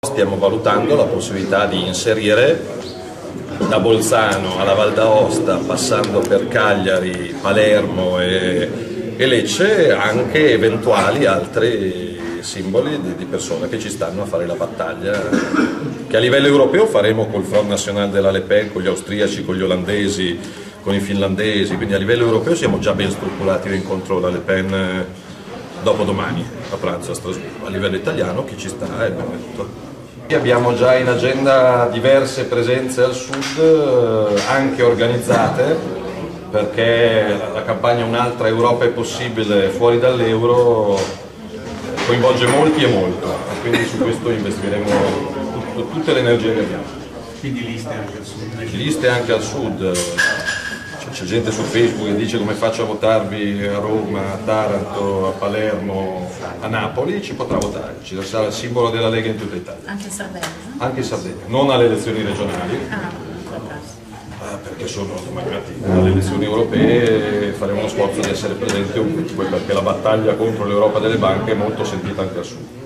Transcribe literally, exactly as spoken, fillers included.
Stiamo valutando la possibilità di inserire da Bolzano alla Val d'Aosta, passando per Cagliari, Palermo e, e Lecce, anche eventuali altri simboli di, di persone che ci stanno a fare la battaglia, che a livello europeo faremo col Front National della Le Pen, con gli austriaci, con gli olandesi, con i finlandesi, quindi a livello europeo siamo già ben strutturati l'incontro della Le Pen dopodomani a pranzo a Strasburgo. A livello italiano chi ci sta è benvenuto. Abbiamo già in agenda diverse presenze al sud, anche organizzate, perché la campagna Un'altra Europa è possibile fuori dall'euro coinvolge molti e molto, e quindi su questo investiremo tutto, tutte le energie che abbiamo. Quindi liste anche al sud? Liste anche al sud. C'è gente su Facebook che dice come faccio a votarvi a Roma, a Taranto, a Palermo, a Napoli, ci potrà votare, ci sarà il simbolo della Lega in tutta Italia. Anche in Sardegna? Anche in Sardegna, non alle elezioni regionali, Ah, perché sono domani mattina, alle elezioni europee faremo uno sforzo di essere presenti ovunque, perché la battaglia contro l'Europa delle banche è molto sentita anche al sud.